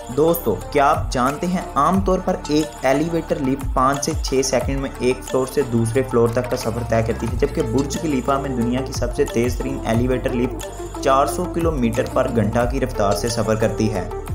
दोस्तों, क्या आप जानते हैं आमतौर पर एक एलिवेटर लिफ्ट 5 से 6 सेकंड में एक फ्लोर से दूसरे फ्लोर तक का सफर तय करती है, जबकि बुर्ज खलीफा में दुनिया की सबसे तेज तरीन एलिवेटर लिफ्ट 400 किलोमीटर पर घंटा की रफ्तार से सफर करती है।